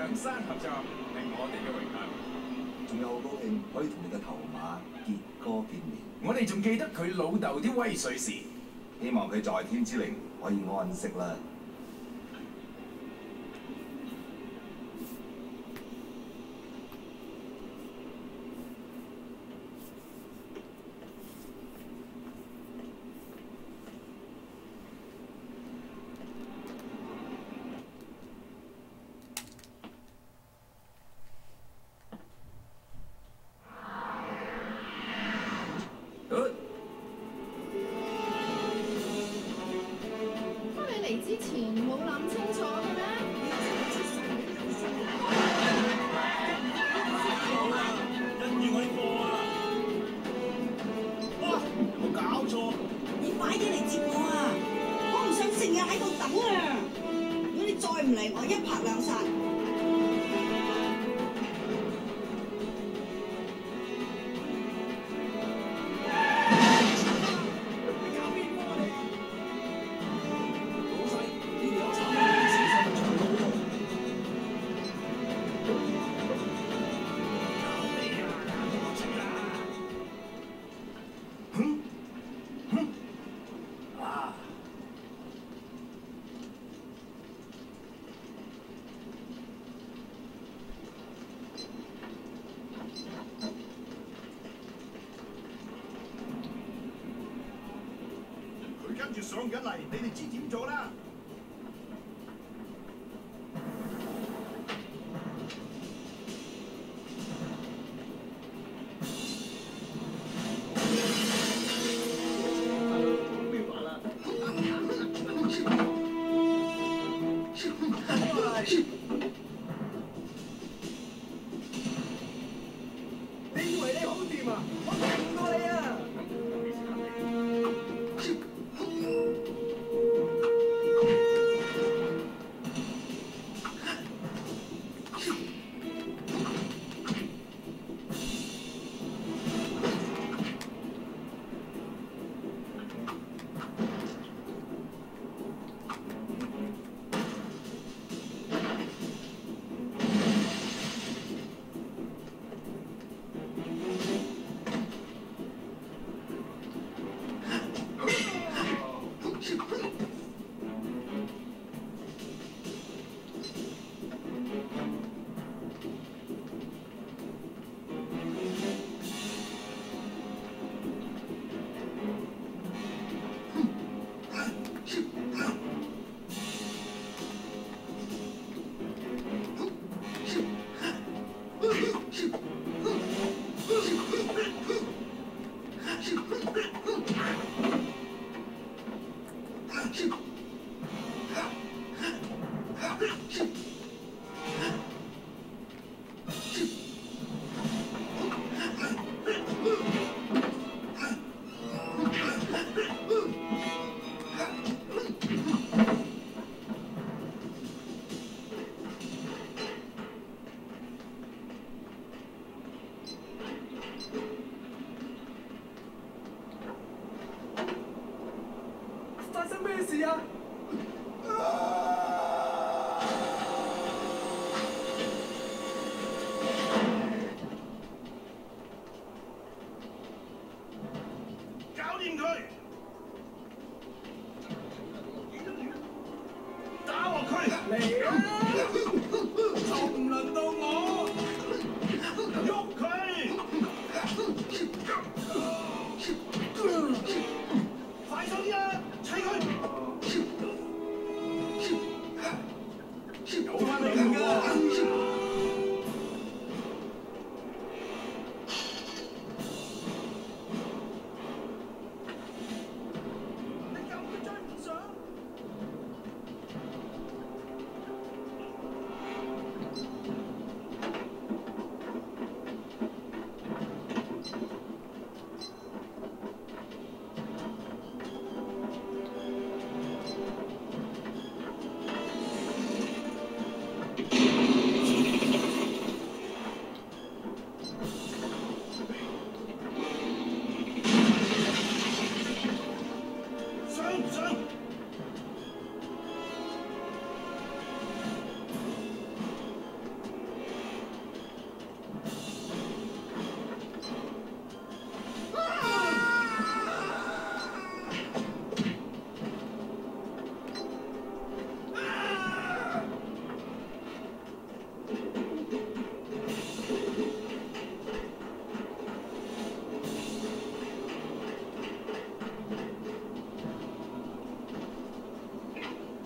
上山合作係我哋嘅榮幸， 仲有好高興可以同你嘅頭馬傑哥見面。 我哋仲記得佢老豆啲威水事， 希望佢在天之靈可以安息啦。 之前冇諗清楚嘅咩？ 跟住我啲貨啊！哇！有冇搞錯？ 你快啲嚟接我啊！我唔想成日喺度等啊！如果你再唔嚟，我一拍兩散。 跟住上緊嚟，你哋知點做啦？咩話啦？你以為你好掂啊？我勁過你啊！ 發生咩事啊？搞掂佢！打落佢！嚟啊！就唔輪到我！喐佢！ 快手啲啊！砌佢！有翻嚟㗎！你根本追唔上！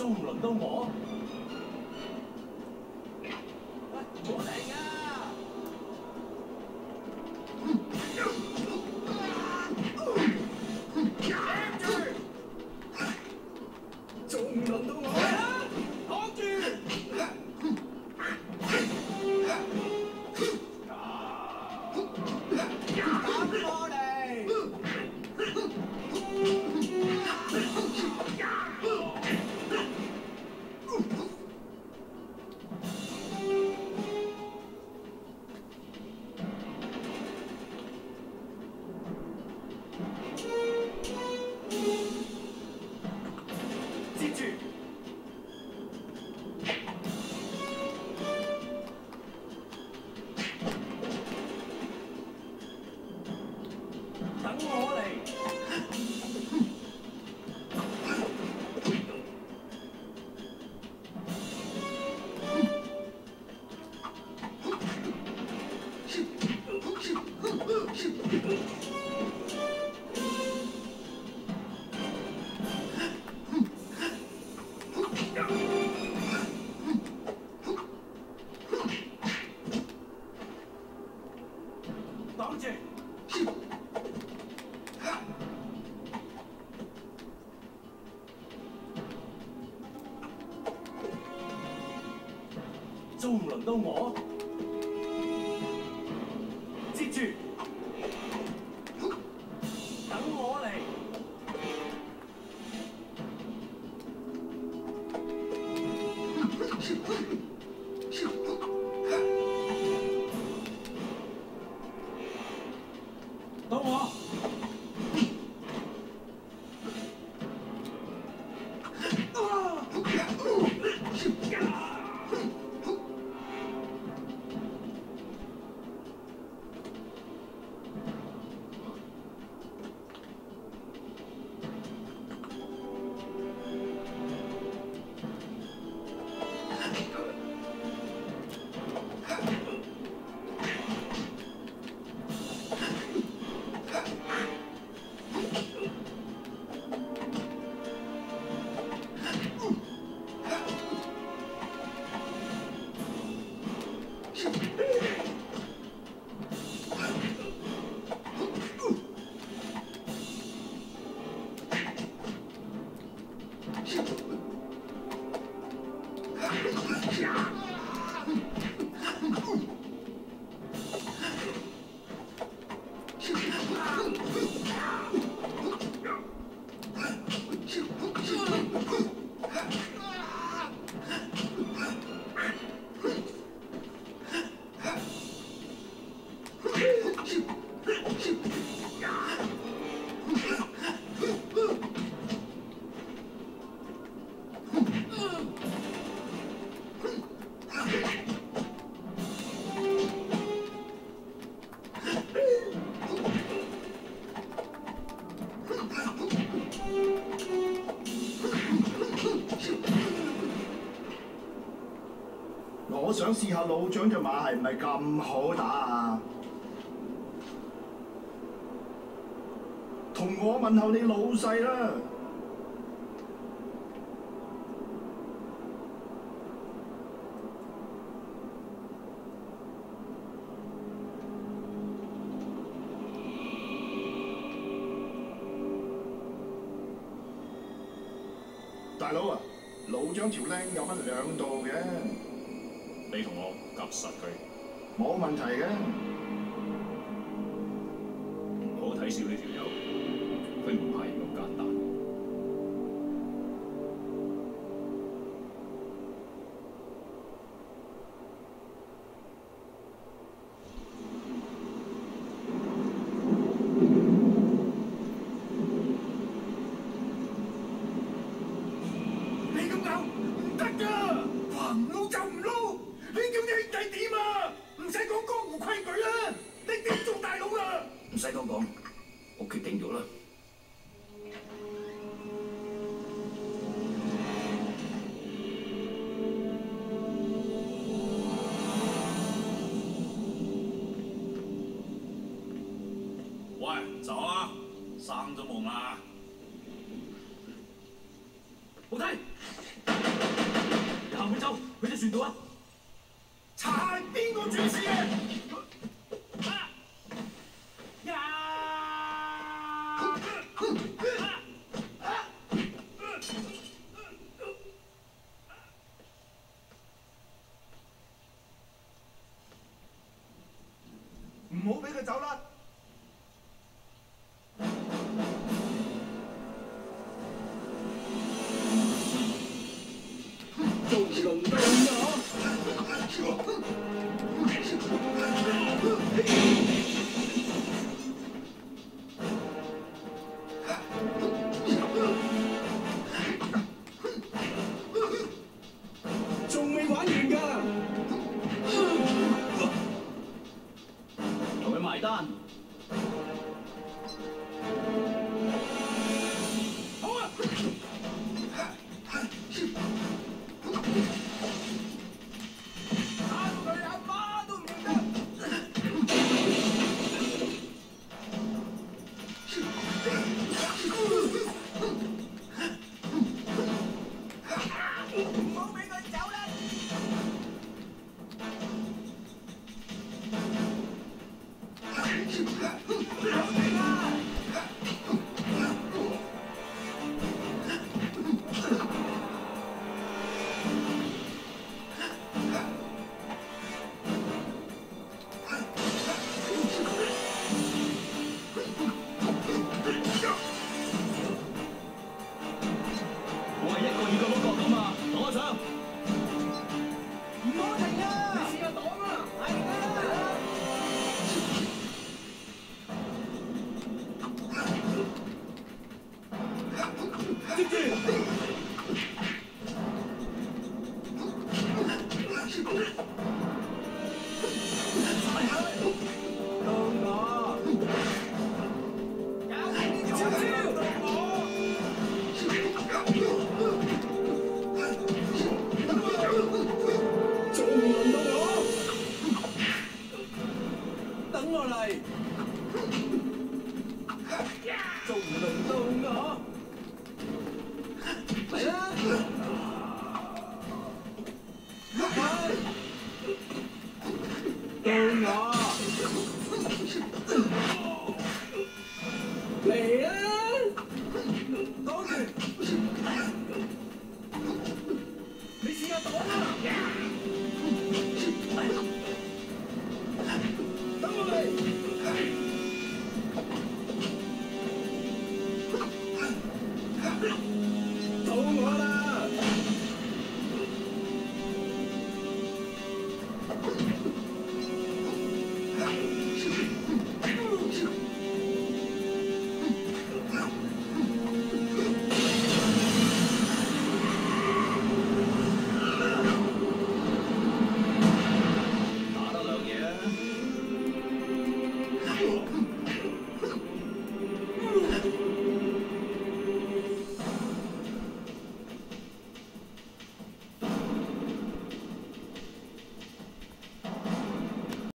仲唔輪到我？ 我嚟啊！仲唔輪到我啊？擋住！打過嚟！接住！等我嚟！擋住！ 仲唔輪到我？接住！等我嚟！到我！ 我想試下老長隻馬係唔係咁好打啊？同我問候你老細啦。大佬啊，老長條僆有乜兩度嘅？ 你同我夾實佢， 冇問題嘅。 唔好睇小呢條友，佢唔係咁簡單。 你咁咬唔得㗎，話唔撈就唔撈。你叫啲兄弟點啊？唔使講江湖規矩啦，你點做大佬啊？ 唔使多講，我決定咗啦。 喂，走啊！生咗夢啦！ 部梯，你行唔走？去隻船度啊！ 查係邊個主事嘅？唔好俾佢走啦！ 仲輪到我，仲未玩完㗎， 同佢埋單。 好啊！打到佢阿媽都唔認得。唔好俾佢走啦！ 我係一個二個嗰個咁啊，攞上！ 唔好停啊！你試下擋啊！係啊！ 接住！到我， 超超！ 仲唔輪到我？等我嚟，仲唔輪到我？嚟啦！喐佢！到我，嚟啦！ 擋住！